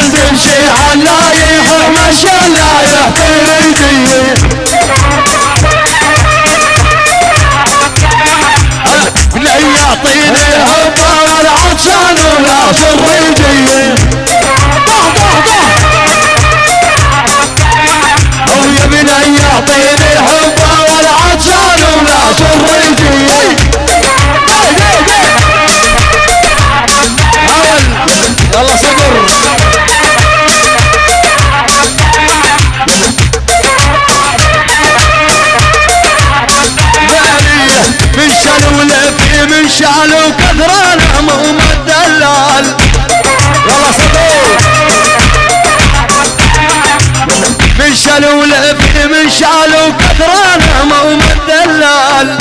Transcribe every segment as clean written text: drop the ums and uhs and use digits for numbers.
ولد الشيخ اللايح مشى اللايح فريدي لا يعطيني هبه والعطشان ولا شريدي ضح ضح ضح او يا بني يعطيني هبه والعطشان ولا شريدي يلا صدر من شالوا ولفي من شالوا كثرنا مو الدلال يلا صدور من شالوا ولفي من شالوا كثرنا مو الدلال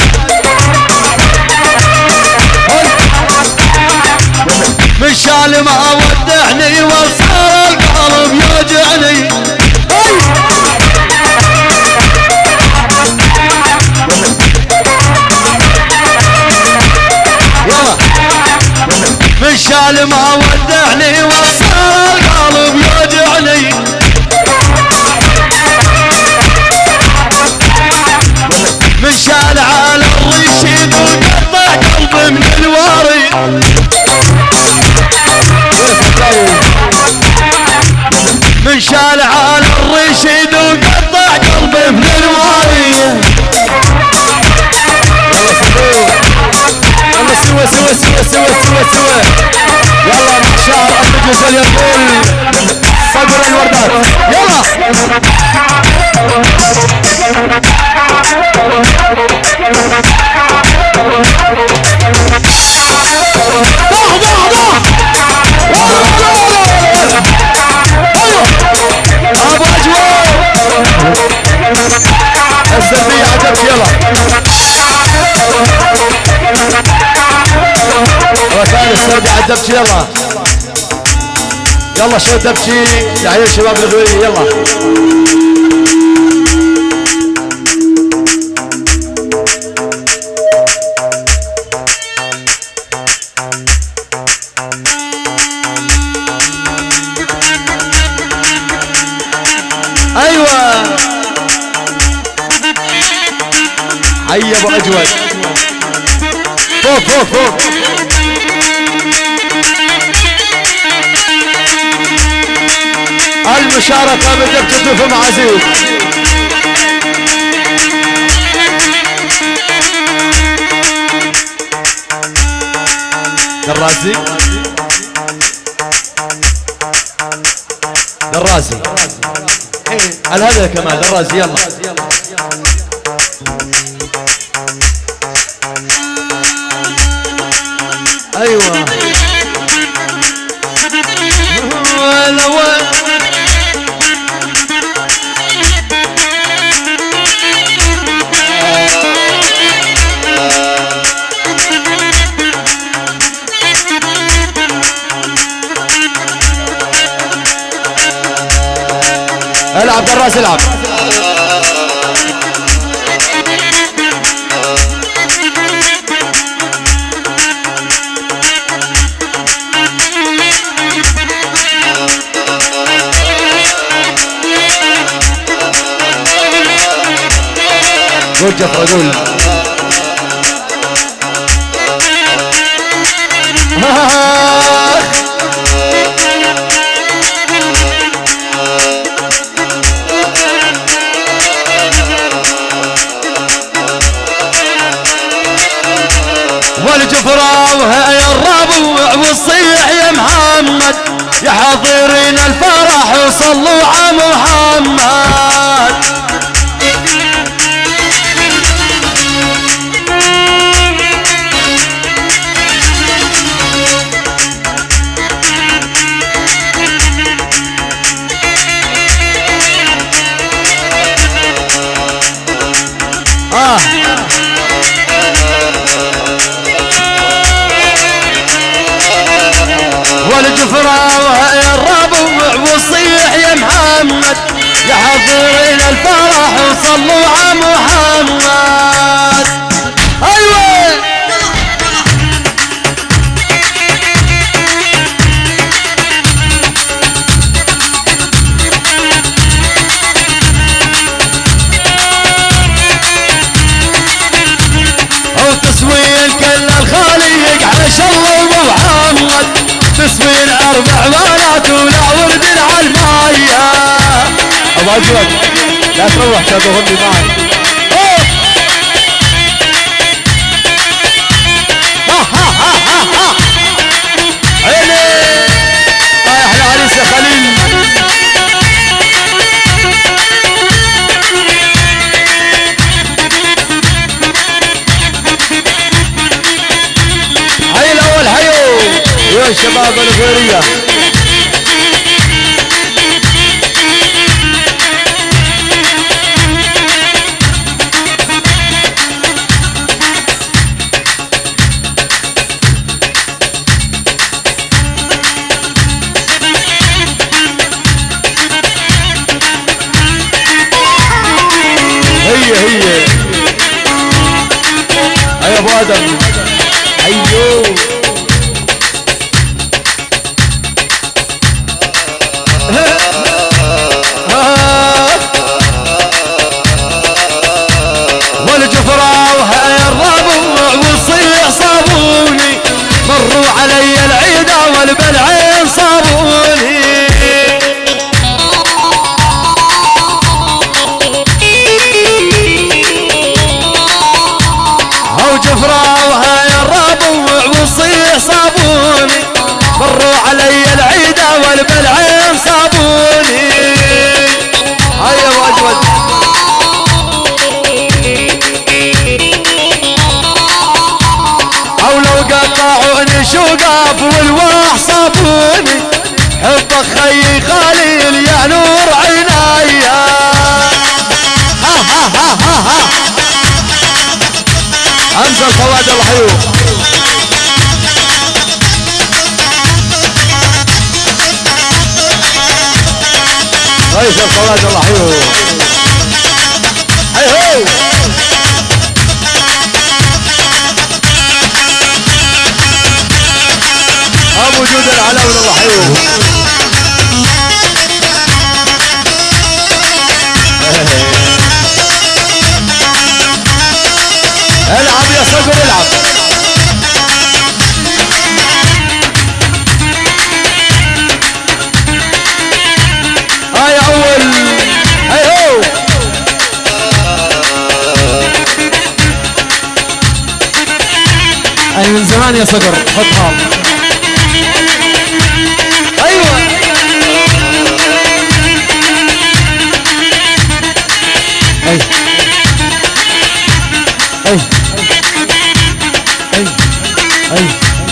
من شال ما ودعني وصار القلب يوجعني من شال ما ودعني وصار القلب يوجعني من شال على الرشيد وقطع قلبي من الواري من شال على الرشيد وقطع قلبي من الواري يلا صدور يلا سوا سوا سوا سوا سوا سوا يلا محشار المجلس اليقول صبر الوردات يلا ضح ضح ضح ابو اجوال السلبية عجبك يلا وكان السلبي عجبك يلا يلا شو تبكي تحية الشباب الغوية يلا ايوه حي ابو اجود فوق فوق فوق المشاركة بدك تضيف مع عزيز درازي درازي على هذا كمان درازي يلا ايوه العب دراس العب قول جفرة قول والجفرة وهي الربوع والصيح يا محمد يا حاضرين الفرح وصلوا على محمد والجفرة وهي الربوع والصيح يا محمد يا حاضرين الفرح وصلوا على محمد ايوه ابو اجود لا تروح تغني معي. عيني يا احلى عريس يا خليل. حي الاول حيو يا شباب الغيريه. هي يا ابو ادم ايوه والجفرة وهاي الربوع والصيح صابوني مروا علي العيدة والبلعين صابوني. جفرة وهاي الربوع والصيح صابوني مروا علي العيدة والبلعين صابوني. هيا ابو اجود او لو قطعوني شوقاف والواح صابوني حبك خيي خليل يا نور عيناي. ها ها ها ها ها انزل فواد الحيوم. رئيس الفواد الحيوم هيهو ابو جود العلاوي الحيوم. العب يا صقر العب. هاي اول هاي هو هاي من زمان يا صقر حطها. ايوه اي اي اي اي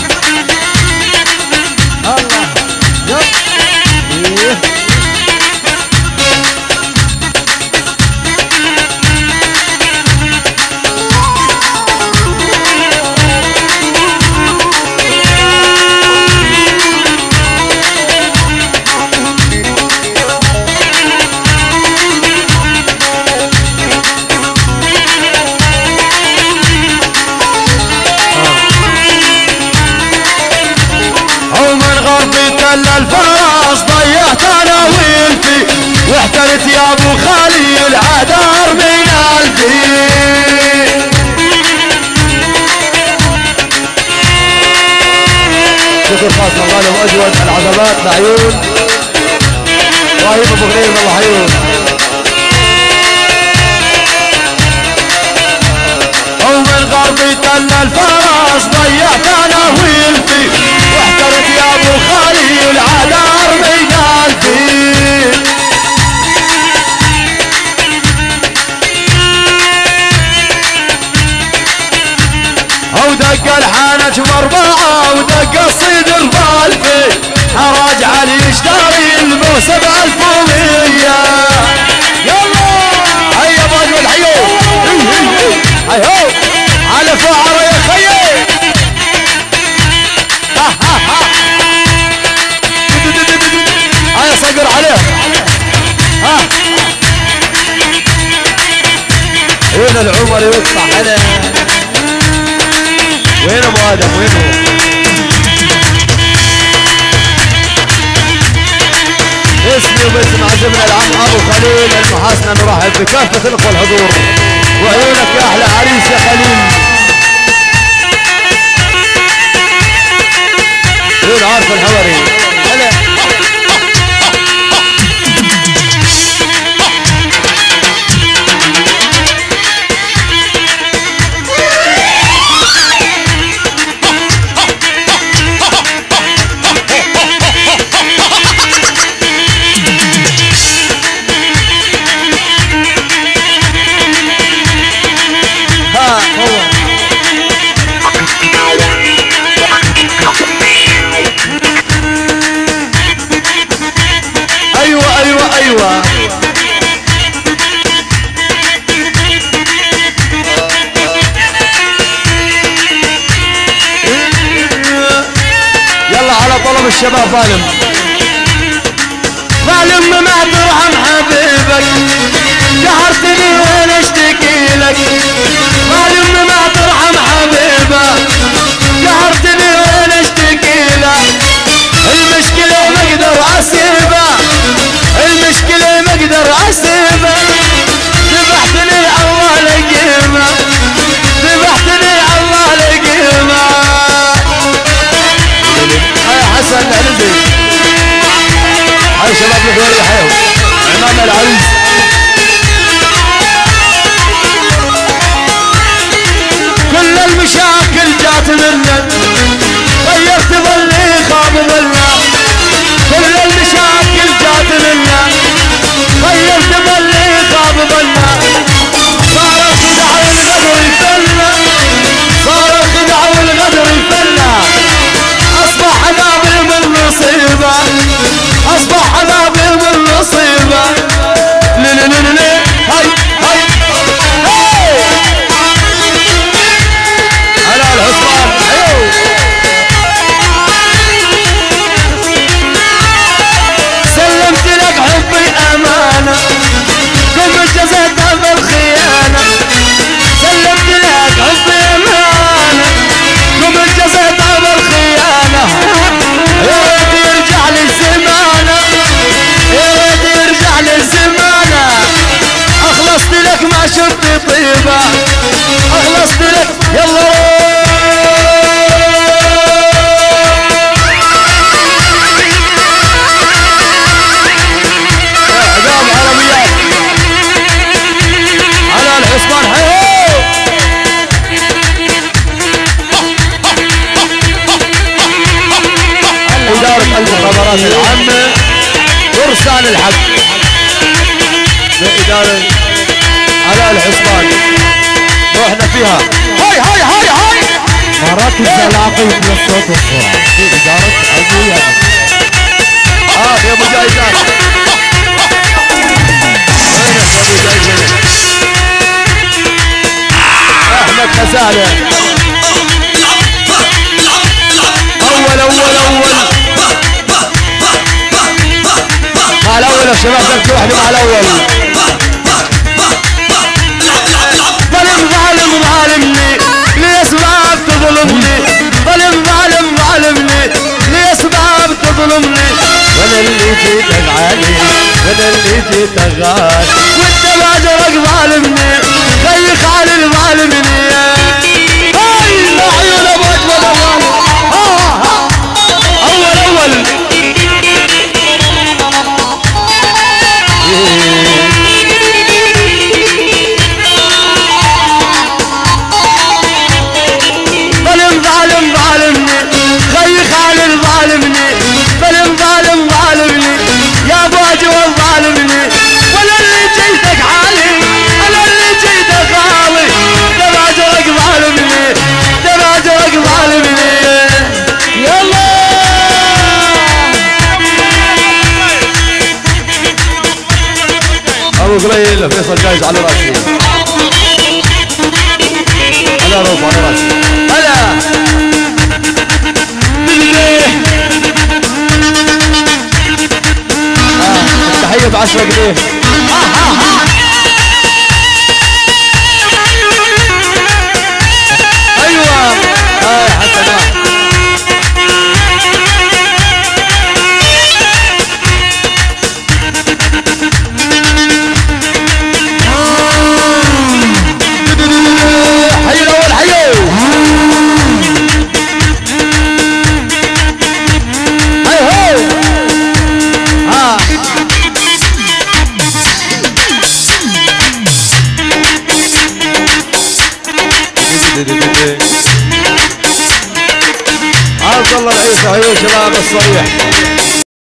الله يب الفرس ضيعت انا وانتي واحتلت يا ابو خليل عذار من قلبي. شكر خاص للغالي واجود العزبات لعيون ابراهيم ابو غنيم الله عيون. ومن غربي تل الفرس ضيعت انا وانتي واحترت يا ابو خليل عذار من قلبي. ودق الحانج باربعه ودق الصدر بالفي حراج علي اشتري الموسم 1100. يلا هيا ابو اجود حيو هي هو على فعره يا خيي. هيا صقر عليه. ها وين العمر يقطع هنا؟ وين ابو ادم وينه؟ اسمي وباسم عزمنا العم ابو خليل المحاسنه نرحب بكافه الاخوه الحضور وعيونك يا احلى عريس يا خليل. عيون عارف الحوري هلا شباب ظالم ظالم ما ترحم حبيبك قهرتني وين اشتكي لك ظالم ما ترحم حبيبك قهرتني وين اشتكي لك المشكلة ما اقدر اسيبها المشكلة ما اقدر اسيبها ذبحتني الله لقيمة ذبحتني الله لقيمة هاي حسن العنزي هاي شباب الغويري حيو عمام العريس كل المشاكل جات منا غيرت ظلي خاب ظلنا كل المشاكل جات منا غيرت ظلي خاب ظلنا صار الخدع والغدر يفلنا صار الخدع والغدر يفلنا اصبح عذابي من مصيبه اصبح عذابي من مصيبه لي هاي هاي هاي على الحصان ايوه سلمت لك حبي امانه قمت جزيتها بالخيانه سلمت لك حبي امانه قمت جزيتها بالخيانه يا ريت يرجع لي زمانه يا ريت يرجع لي زمانه اخلصت لك ما شفت طيبه اخلصت لك يلا عقاب عربيات على الحصان حيو إدارة المخابرات العامة فرسان الحق بإدارة على الحصان روحنا فيها هاي هاي هاي هاي مراكز العقل للصوت والصورة في إدارة عزوية يا ابو جايزان وينك يا ابو جايزان احمد خزانة اول مع الاول يا شباب درت واحدة مع الاول ظالم ظالمني لأسباب تظلمني ظالم ظالمني لأسباب تظلمني وانا اللي جيت اغالي وانا اللي جيت اغالي وانت ما جرك ظالمني خي خالي ظالمني هاي لا عيون ابو اجمل اول ظالمني خي خالي ظالمني ظلم ظالمني يا ابو اجمل ظالمني وانا اللي جيتك عالي انا اللي جيتك غالي تراجعك ظالمني تراجعك ظالمني يلا ابو قليل فيصل جايز على راسي على روف على راسي هلا التحية ب10 جنيه ايوه حسنا حي الاول حيو عبد الله العيسى عيون شباب الصريح